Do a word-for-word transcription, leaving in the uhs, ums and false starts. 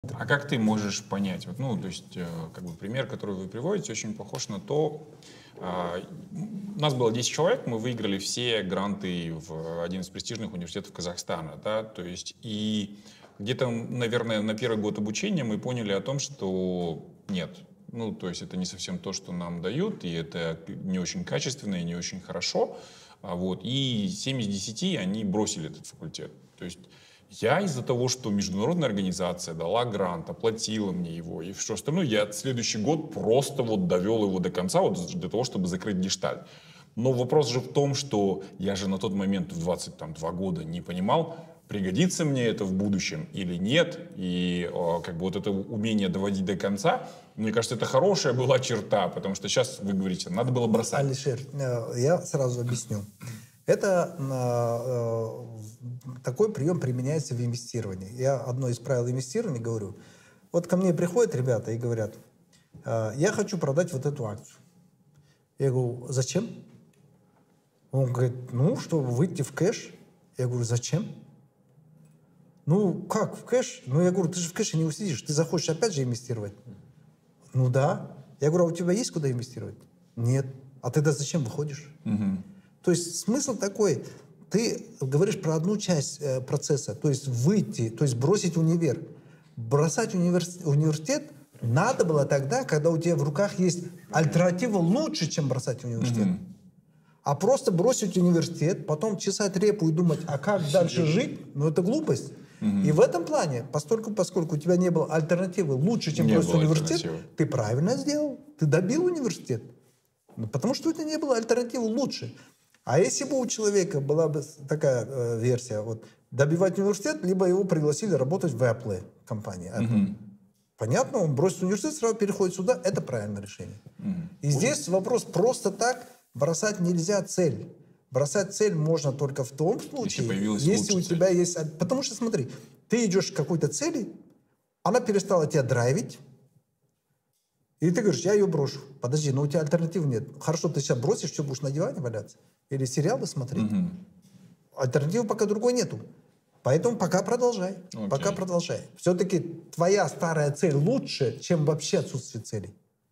А как ты можешь понять? Вот, ну, то есть, э, как бы пример, который вы приводите, очень похож на то, а, у нас было десять человек, мы выиграли все гранты в один из престижных университетов Казахстана, да, то есть, и где-то, наверное, на первый год обучения мы поняли о том, что нет, ну, то есть это не совсем то, что нам дают, и это не очень качественно и не очень хорошо, а вот, и семь из десяти они бросили этот факультет, то есть я из-за того, что международная организация дала грант, оплатила мне его и все остальное, я следующий год просто вот довел его до конца вот для того, чтобы закрыть гештальт. Но вопрос же в том, что я же на тот момент в двадцать два года не понимал, пригодится мне это в будущем или нет. И о, как бы вот это умение доводить до конца, мне кажется, это хорошая была черта, потому что сейчас вы говорите, надо было бросать. Алишер, я сразу объясню. Это э, такой прием применяется в инвестировании. Я одно из правил инвестирования говорю. Вот ко мне приходят ребята и говорят, э, я хочу продать вот эту акцию. Я говорю, зачем? Он говорит, ну, чтобы выйти в кэш. Я говорю, зачем? Ну, как в кэш? Ну, я говорю, ты же в кэше не усидишь, ты захочешь опять же инвестировать. Ну да. Я говорю, а у тебя есть куда инвестировать? Нет. А тогда зачем выходишь? Угу. То есть смысл такой, ты говоришь про одну часть э, процесса, то есть выйти, то есть бросить универ. Бросать университет, университет надо было тогда, когда у тебя в руках есть альтернатива лучше, чем бросать университет. Mm-hmm. А просто бросить университет, потом чесать репу и думать, а как дальше жить, ну это глупость. Mm-hmm. И в этом плане, поскольку, поскольку у тебя не было альтернативы лучше, чем не бросить университет, ты правильно сделал, ты добил университет. Ну, потому что у тебя не было альтернативы лучше. А если бы у человека была бы такая э, версия, вот, добивать университет, либо его пригласили работать в Apple компании. Apple. Mm-hmm. Понятно, он бросит университет, сразу переходит сюда, это правильное решение. Mm-hmm. И Ой. Здесь вопрос просто так бросать нельзя цель. Бросать цель можно только в том случае, если, если у тебя цель. Есть... Потому что смотри, ты идешь к какой-то цели, она перестала тебя драйвить, и ты говоришь, я ее брошу. Подожди, но у тебя альтернатив нет. Хорошо, ты сейчас бросишь, что будешь на диване валяться? Или сериалы смотреть? Mm-hmm. Альтернативы пока другой нету. Поэтому пока продолжай. Okay. Пока продолжай. Все-таки твоя старая цель лучше, чем вообще отсутствие целей.